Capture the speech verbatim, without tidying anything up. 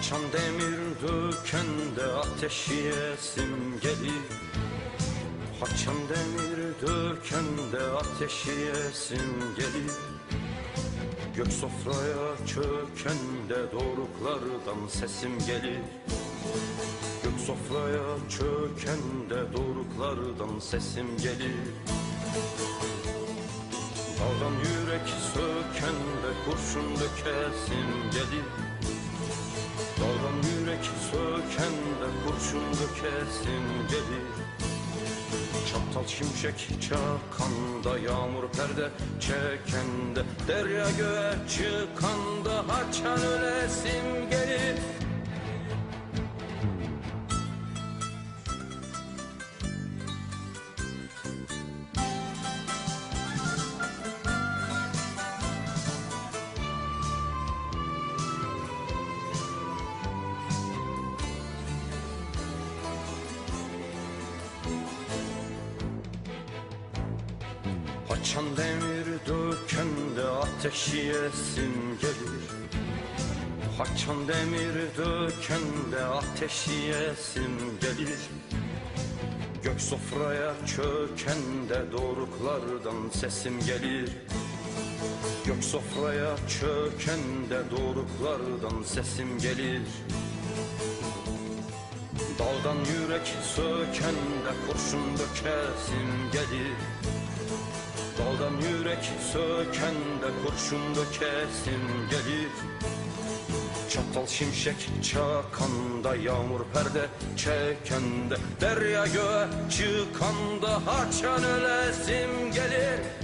Haçan demir dökende ateş yesim gelir. Haçan demir dökende ateş yesim gelir. Gök sofraya çökende doruklardan sesim gelir. Gök sofraya çökende doruklardan sesim gelir. Dağdan yürek sökende kurşun dökesim gelir. Dağdan yürek sökende kurşun dökesim gelir. Çatal şimşek çakanda, yağmur perde çekende, derya göğe çıkanda haçan ölesim gelir. Haçan demir dökende ateş yesim gelir. Haçan demir dökende ateş yesim gelir. Gök sofraya çökende doruklardan sesim gelir. Gök sofraya çökende doruklardan sesim gelir. Dağdan yürek sökende kurşun dökesim gelir. Dağdan yürek sökende kurşun dökesim gelir. Çatal şimşek çakanda, yağmur perde çekende, derya göğe çıkanda haçan ölesim gelir.